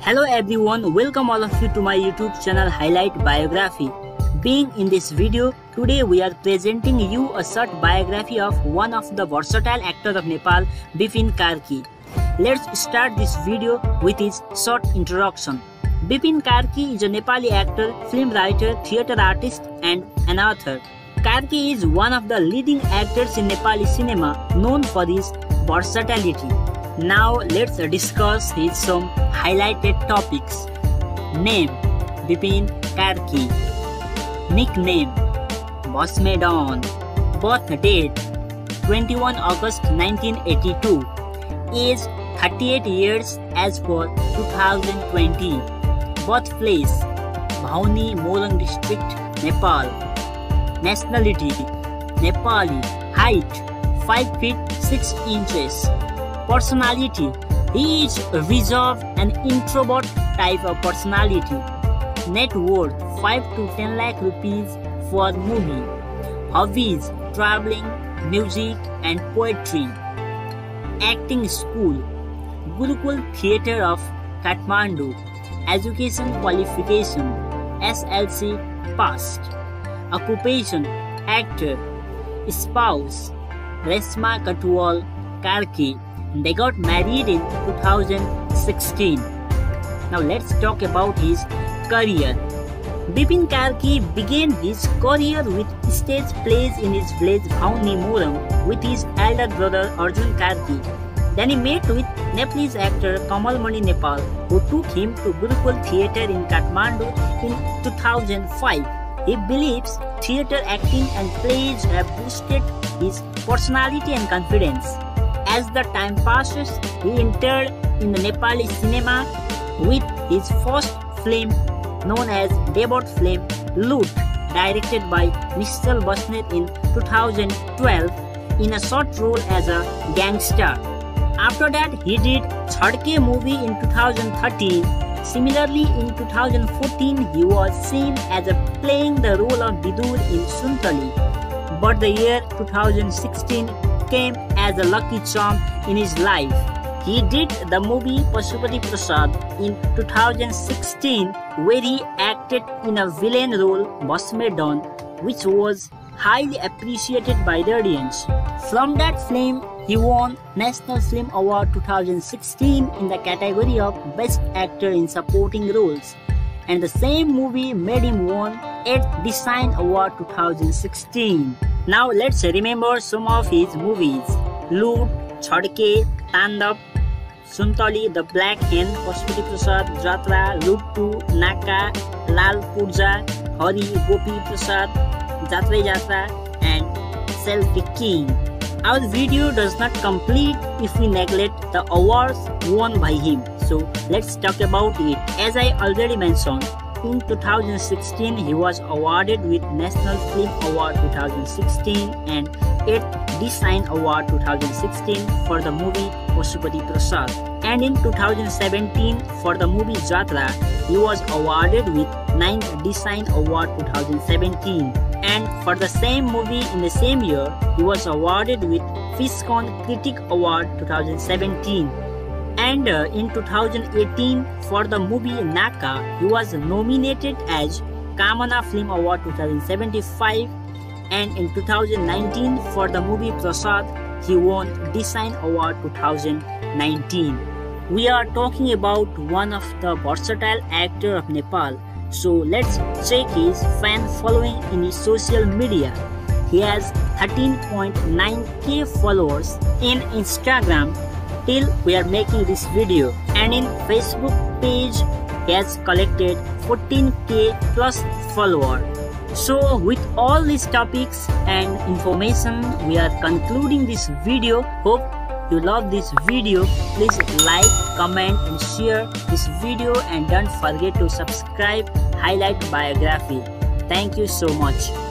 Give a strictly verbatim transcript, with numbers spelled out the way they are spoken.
Hello everyone, welcome all of you to my YouTube channel Highlight Biography. Being in this video, today we are presenting you a short biography of one of the versatile actors of Nepal, Bipin Karki. Let's start this video with his short introduction. Bipin Karki is a Nepali actor, film writer, theatre artist and an author. Karki is one of the leading actors in Nepali cinema, known for his versatility. Now let's discuss his some highlighted topics. Name: Bipin Karki. Nickname: Bhasme-Dawn. Birth date: twenty-first August nineteen eighty-two. Age: thirty-eight years as per two thousand twenty. Birthplace: Bhauni, Morang district, Nepal. Nationality: Nepali. Height: five feet six inches. Personality: he is reserved and introvert type of personality. Net worth: five to ten lakh rupees for movie. Hobbies: traveling, music and poetry. Acting school: Gurukul Theatre of Kathmandu. Education qualification: S L C passed. Occupation: actor. Spouse: Resma Katwal Karki. They got married in two thousand sixteen. Now let's talk about his career. Bipin Karki began his career with stage plays in his village Bhauni Morang with his elder brother Arjun Karki. Then he met with Nepalese actor Kamal Mani Nepal, who took him to Gurukul Theatre in Kathmandu in two thousand five. He believes theatre acting and plays have boosted his personality and confidence. As the time passes, he entered in the Nepali cinema with his first film known as debut film Loot, directed by Nischal Basnet in two thousand twelve in a short role as a gangster. After that, he did Chhadke movie in two thousand thirteen. Similarly, in two thousand fourteen, he was seen as a playing the role of Vidur in Suntali. But the year two thousand sixteen came as a lucky charm in his life. He did the movie Pashupati Prasad in two thousand sixteen, where he acted in a villain role Bhasme-Dawn, which was highly appreciated by the audience. From that film, he won National Film Award two thousand sixteen in the category of Best Actor in Supporting Roles. And the same movie made him won eighth Design Award two thousand sixteen. Now let's remember some of his movies. Loot, Chhadke, Tandav, Suntali, The Black Hen, Pashupati Prasad, Jatra, Loot two, Naka, Lal Purja, Hari, Gopi Prasad, Jatra Jatra and Selfie King. Our video does not complete if we neglect the awards won by him. So let's talk about it. As I already mentioned, in two thousand sixteen, he was awarded with National Film Award two thousand sixteen and eighth Design Award two thousand sixteen for the movie Pashupati Prasad. And in two thousand seventeen, for the movie Jatra, he was awarded with ninth Design Award two thousand seventeen. And for the same movie in the same year, he was awarded with Fishcon Critic Award two thousand seventeen. And uh, in two thousand eighteen, for the movie Naka, he was nominated as Kamana Film Award two thousand seventy-five. And in two thousand nineteen, for the movie Prasad, he won Design Award two thousand nineteen. We are talking about one of the versatile actors of Nepal. So let's check his fan following in his social media. He has thirteen point nine K followers in Instagram till we are making this video, and in Facebook page he has collected fourteen K plus followers. So with all these topics and information, we are concluding this video. Hope you love this video. Please like, comment and share this video, and don't forget to subscribe Highlight Biography. Thank you so much.